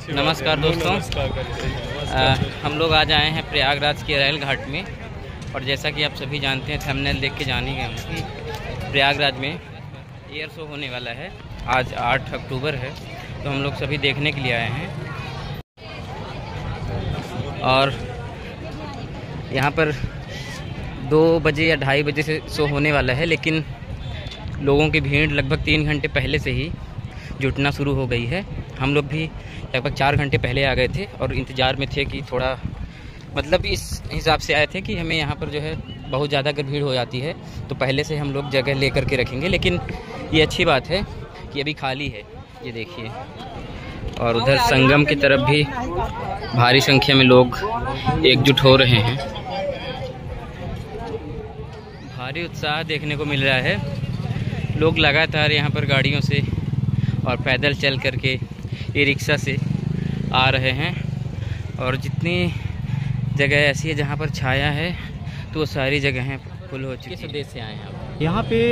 नमस्कार दोस्तों, हम लोग आज आए हैं प्रयागराज के अरैल घाट में। और जैसा कि आप सभी जानते हैं, थंबनेल देख के जान ही गए कि प्रयागराज में एयर शो होने वाला है। आज 8 अक्टूबर है, तो हम लोग सभी देखने के लिए आए हैं। और यहाँ पर 2 बजे या 2:30 बजे से शो होने वाला है, लेकिन लोगों की भीड़ लगभग 3 घंटे पहले से ही जुटना शुरू हो गई है। हम लोग भी लगभग 4 घंटे पहले आ गए थे और इंतज़ार में थे कि थोड़ा मतलब इस हिसाब से आए थे कि हमें यहाँ पर जो है बहुत ज़्यादा अगर भीड़ हो जाती है तो पहले से हम लोग जगह ले करके रखेंगे। लेकिन ये अच्छी बात है कि अभी खाली है, ये देखिए। और उधर संगम की तरफ भी भारी संख्या में लोग एकजुट हो रहे हैं। भारी उत्साह देखने को मिल रहा है। लोग लगातार यहाँ पर गाड़ियों से और पैदल चल करके ई रिक्शा से आ रहे हैं। और जितनी जगह ऐसी है जहाँ पर छाया है तो वो सारी जगहें फुल हो चुकी हैं। किस देश से आए हैं आप? यहाँ पे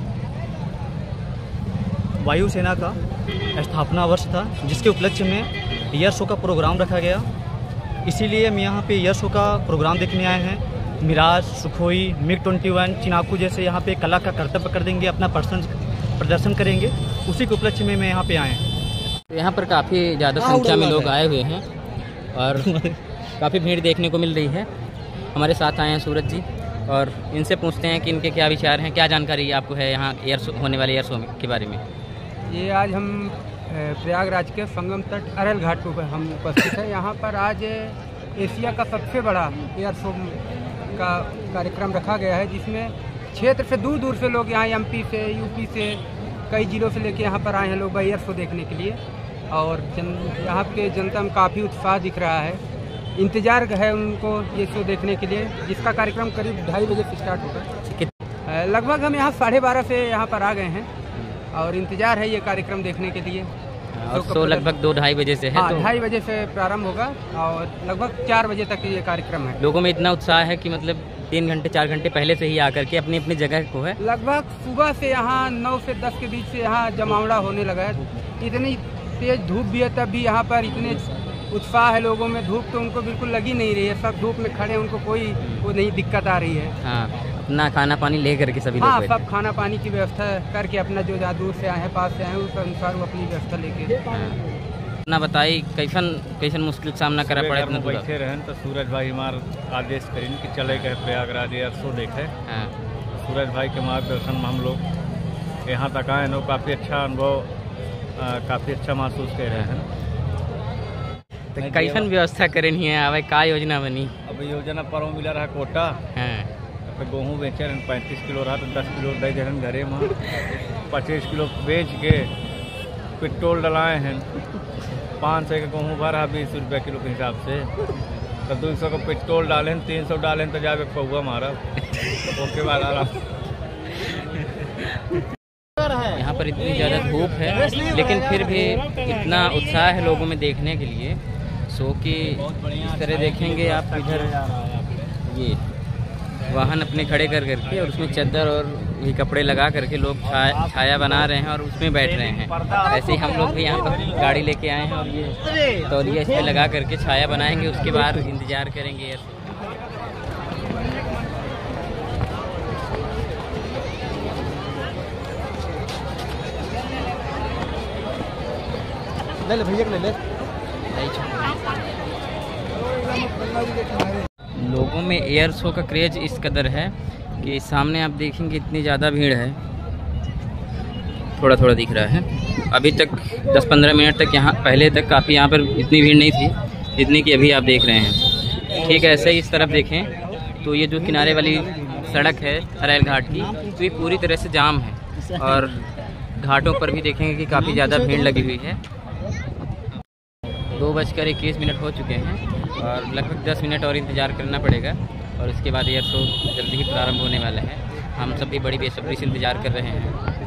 वायुसेना का स्थापना वर्ष था, जिसके उपलक्ष्य में एयर शो का प्रोग्राम रखा गया। इसीलिए हम यहाँ पे एयर शो का प्रोग्राम देखने आए हैं। मिराज, सुखोई, MiG-21, चिनाकू जैसे यहाँ पे कला का कर्तव्य कर देंगे, अपना प्रदर्शन करेंगे। उसी के उपलक्ष्य में मैं यहाँ पे आए हैं। तो यहाँ पर काफ़ी ज़्यादा संख्या में लोग आए हुए हैं और काफ़ी भीड़ देखने को मिल रही है। हमारे साथ आए हैं सूरज जी, और इनसे पूछते हैं कि इनके क्या विचार हैं, क्या जानकारी आपको है यहाँ एयर शो होने वाले एयर शो के बारे में। ये आज हम प्रयागराज के संगम तट अरैल घाट पर हम उपस्थित हैं। यहाँ पर आज एशिया का सबसे बड़ा एयर शो का कार्यक्रम रखा गया है, जिसमें क्षेत्र से दूर दूर से लोग यहाँ MP से, UP से, कई जिलों से लेके यहाँ पर आए हैं लोग एयर शो देखने के लिए। और यहाँ के जनता में काफ़ी उत्साह दिख रहा है। इंतज़ार है उनको ये शो देखने के लिए, जिसका कार्यक्रम करीब 2:30 बजे से स्टार्ट होगा। लगभग हम यहाँ 12:30 से यहाँ पर आ गए हैं और इंतज़ार है ये कार्यक्रम देखने के लिए। तो लगभग 2-2:30 बजे से है। हाँ, तो 2:30 बजे से प्रारंभ होगा और लगभग 4 बजे तक ये कार्यक्रम है। लोगों में इतना उत्साह है कि मतलब 3 घंटे 4 घंटे पहले से ही आकर के अपनी अपनी जगह को है। लगभग सुबह से यहाँ 9 से 10 के बीच से यहाँ जमावड़ा होने लगा है। इतनी तेज धूप भी है, तब भी यहाँ पर इतने उत्साह है लोगों में। धूप तो उनको बिल्कुल लगी नहीं रही है, सब धूप में खड़े, उनको कोई वो नहीं दिक्कत आ रही है। हाँ, अपना खाना पानी ले करके सभी लोग। हाँ, सब खाना पानी की व्यवस्था करके अपना जो जहाँ दूर से आए हैं, पास से आए हैं, उस अनुसार वो अपनी व्यवस्था लेके। अपना बताई कैसन मुश्किल सामना करा पड़े अपना? बैठे रहन तो सूरज भाई हमार आदेश करीन कि चले गए प्रयागराज एयर शो देखे। हाँ। सूरज भाई के मार्गदर्शन में हम लोग यहाँ तक आए हैं। काफ़ी अच्छा अनुभव, काफ़ी अच्छा महसूस कर रहे हैं। तो कैसन व्यवस्था करेनी है? अब का योजना बनी? अब योजना पर मिला रहा कोटा। हाँ। गेहूँ बेचे रहन 35 किलो रहा तो 10 किलो दे दे घरे में। 25 किलो बेच के पेट्रोल डलाए हैं। 500 का गेहूँ भरा 20 रुपये किलो के हिसाब से, तो 200 का पेट्रोल डालें, 300 डालें तो जाके पहुआ मारा। ओके बाद आराम। यहाँ पर इतनी ज़्यादा धूप है, लेकिन फिर भी इतना उत्साह है लोगों में देखने के लिए शो की। इस तरह देखेंगे आप इधर ये वाहन अपने खड़े कर करके, और उसमें चादर और ये कपड़े लगा करके लोग छाया बना रहे हैं और उसमें बैठ रहे हैं। ऐसे ही हम लोग भी यहाँ पर गाड़ी लेके आए हैं और ये तौलिया इस पर लगा करके छाया बनाएंगे। उसके बाद इंतज़ार करेंगे। ले भैया ले ले। लोगों में एयर शो का क्रेज़ इस कदर है कि सामने आप देखेंगे इतनी ज़्यादा भीड़ है। थोड़ा थोड़ा दिख रहा है। अभी तक 10-15 मिनट तक यहाँ पहले तक काफ़ी यहाँ पर इतनी भीड़ नहीं थी जितनी कि अभी आप देख रहे हैं। ठीक है, ऐसे ही इस तरफ देखें तो ये जो किनारे वाली सड़क है अरैल घाट की, तो ये पूरी तरह से जाम है। और घाटों पर भी देखेंगे कि काफ़ी ज़्यादा भीड़ लगी हुई है। 2:21 हो चुके हैं और लगभग 10 मिनट और इंतज़ार करना पड़ेगा और इसके बाद एयर शो जल्दी ही प्रारंभ होने वाला है। हम सब भी बड़ी बेसब्री से इंतज़ार कर रहे हैं।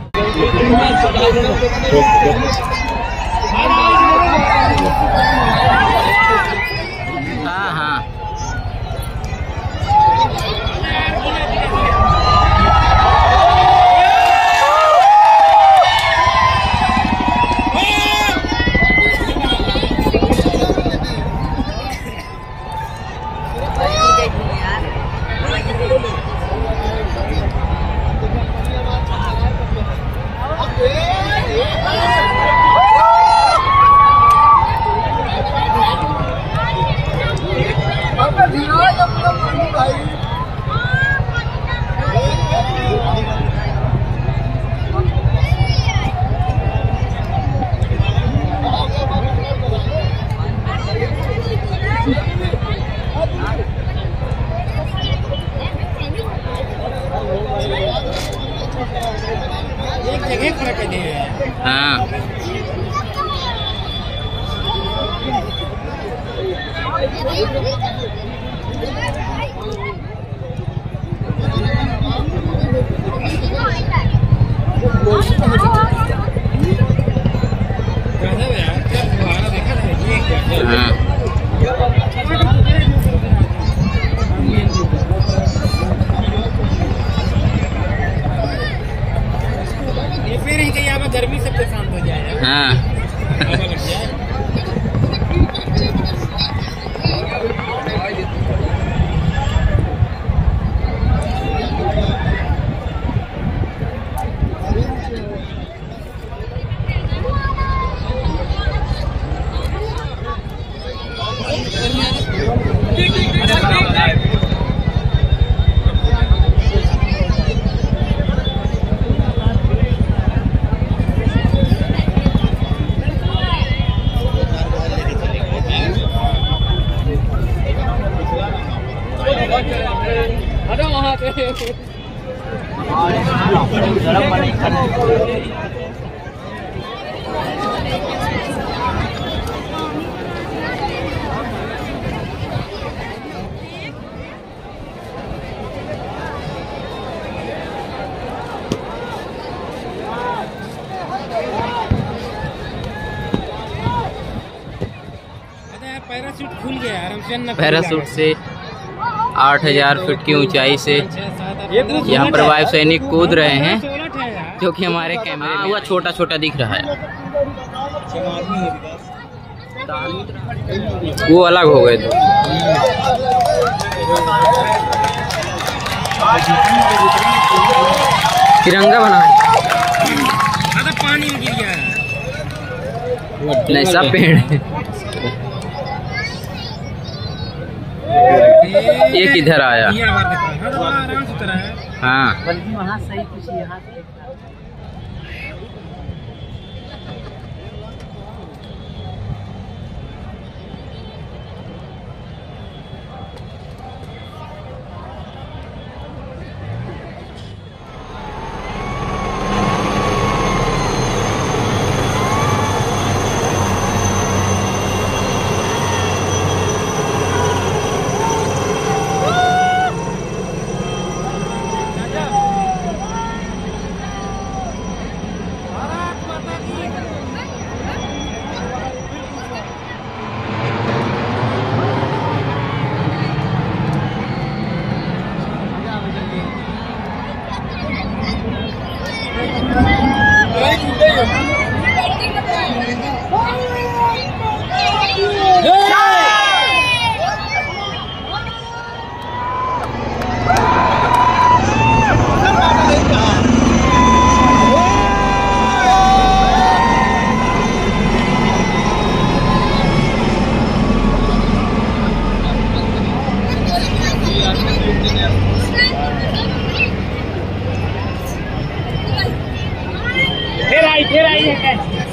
हाँ हाँ, पैराशूट खुल गया, पैराशूट से 8000 फीट की ऊंचाई से यहाँ पर वायु सैनिक कूद रहे हैं, जो कि हमारे कैमरे में हुआ छोटा छोटा दिख रहा है। वो अलग हो गए थे। तिरंगा बना पानी में गिर गया है। नहीं, सब पेड़ है। ये किधर आया? हाँ, बल्कि वहाँ सही कुछ यहाँ से फिर आई है।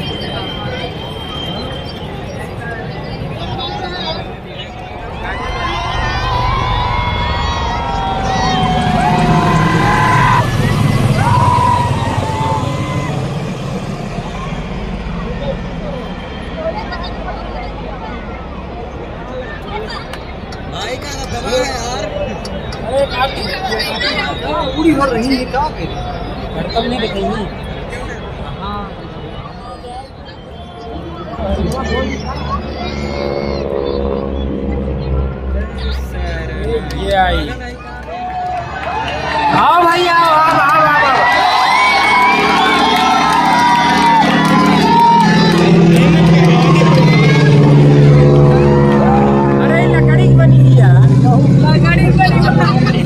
पूरी हो रही है क्या बर्तन नहीं दिखेंगी। ये आई। आओ भाई आओ आओ आओ आओ। अरे लकड़ी बनी है यार, लकड़ी बनी।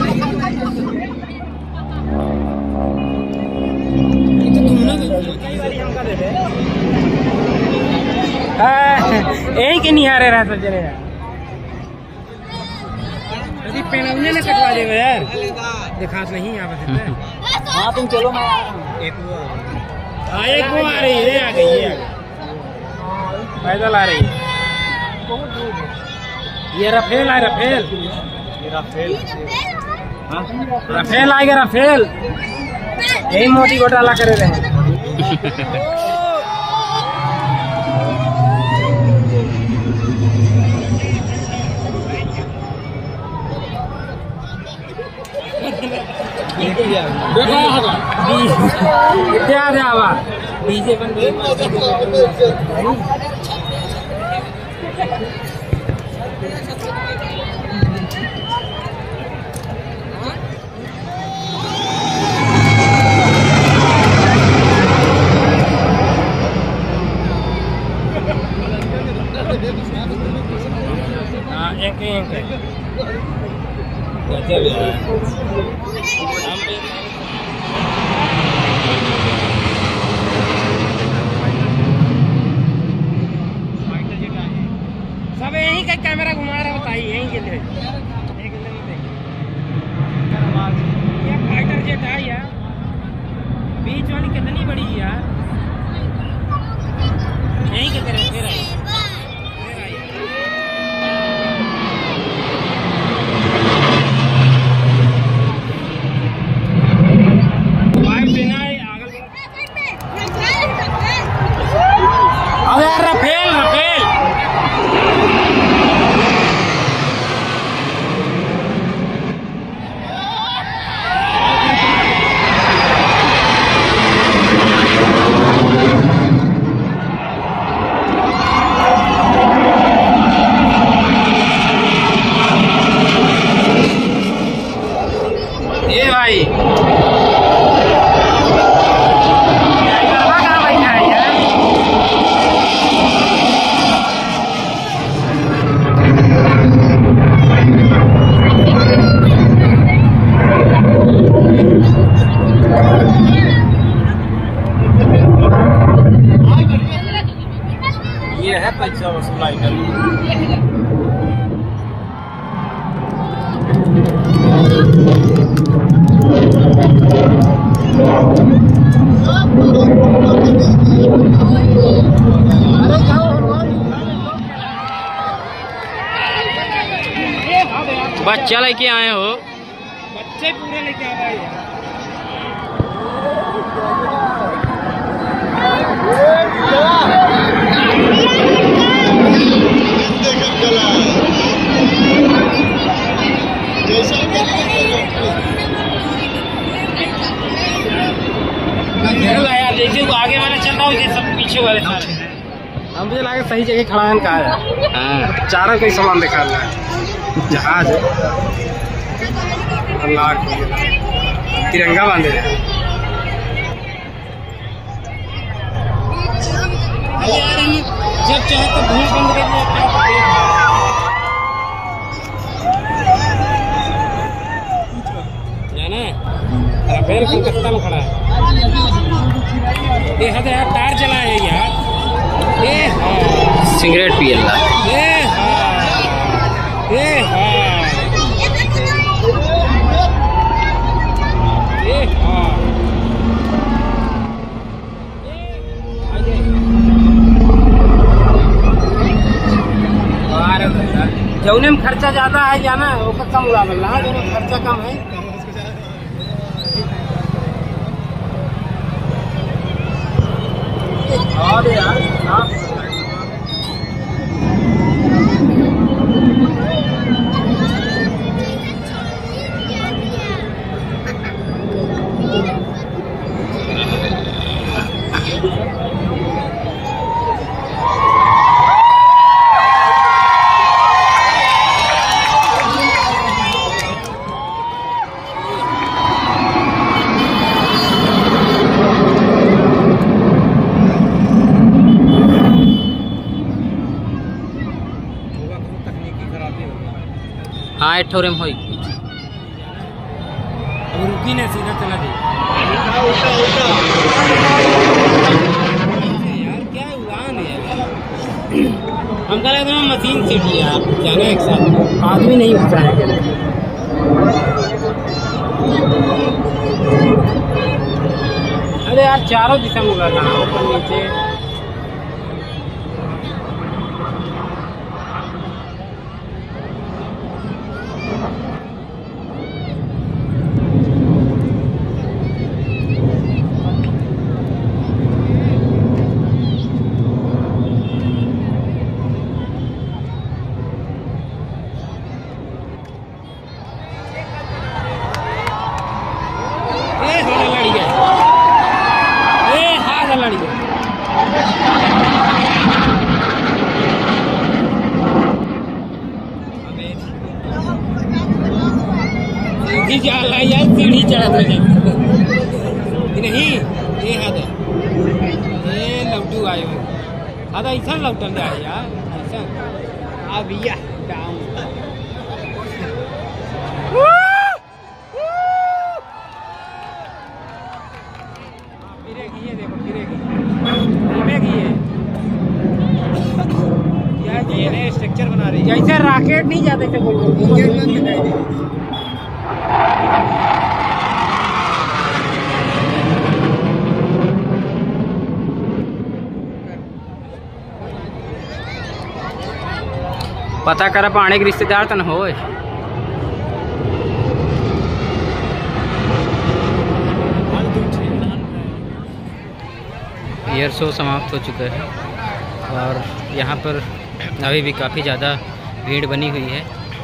यही के नहीं आ रहे सब जने यार। यदि पेनौने ने कटवा देगा यार, दिखा नहीं यहाँ पर। हाँ तुम चलो, मैं आ रहा हूँ। एक वो आ रही है, आ गई है, पैदल आ रही है। ये रफेल है, रफेल आएगा, रफेल यही मोदी घोटाला करे रहे। डीजे बंद सब यहीं का कैमरा घुमा रहा, बताइए यहीं के लिए। ये फाइटर जेट है यार, बीच वाली कितनी बड़ी है यार। यहीं के तरह फिर आई। बच्चा लेके आए हो? बच्चे पूरे लेके आ रहे हैं। जैसे वो आगे वाला चल रहा हो, सब पीछे वाले सारे। हम मुझे लगा सही जगह खड़ा है कहा है। हाँ, चारों कोई सामान दिखा रहा है। जहाज है, अल्लाह तिरंगा बांधे जब चाहे तो भूल बंद कर जाना राफेल कलकत्ता में खड़ा है। ये है यार, टायर चला है यार। ये हाँ, सिगरेट पिए ला। ये हाँ, ये हाँ, ये हाँ। जौने में खर्चा ज्यादा है जाना वो कम उड़ा मिल रहा है, जौने में खर्चा कम है। और यार हाँ, एक ठोरे में होई। अब रुकी ना, सीधा चला दी यार। क्या उड़ान है यार। हमका लगा था मशीन से भी आप जाना एक साथ, आदमी नहीं घुसा है। अरे यार चारों दिशा में उड़ा था, ऊपर नीचे। यार सीढ़ी चढ़ा था नहीं, ये हादा ये लौटू आयो हादा ऐसा लौटल जाए यार, ऐसा अब या डाउन गिरेगी। ये देखो गिरेगी, गिरेगी। ये नए स्ट्रक्चर बना रही है, जैसे रॉकेट नहीं जाते थे बोल। पता कर पाने के रिश्तेदार तो न हो। एयर शो समाप्त हो चुका है और यहाँ पर अभी भी काफ़ी ज़्यादा भीड़ बनी हुई है।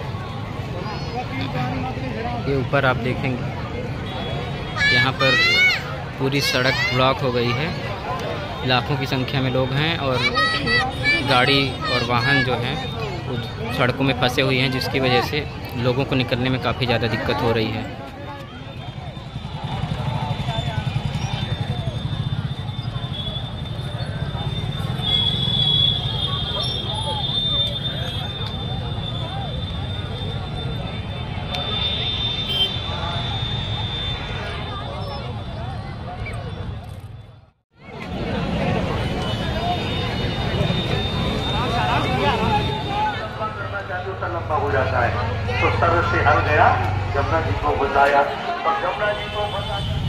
ये ऊपर आप देखेंगे, यहाँ पर पूरी सड़क ब्लॉक हो गई है। लाखों की संख्या में लोग हैं और गाड़ी और वाहन जो हैं सड़कों में फंसे हुए हैं, जिसकी वजह से लोगों को निकलने में काफ़ी ज़्यादा दिक्कत हो रही है। खत्म हो जाता है। तो सर से हर गया, जमुना जी को बताया और जमुना जी को बता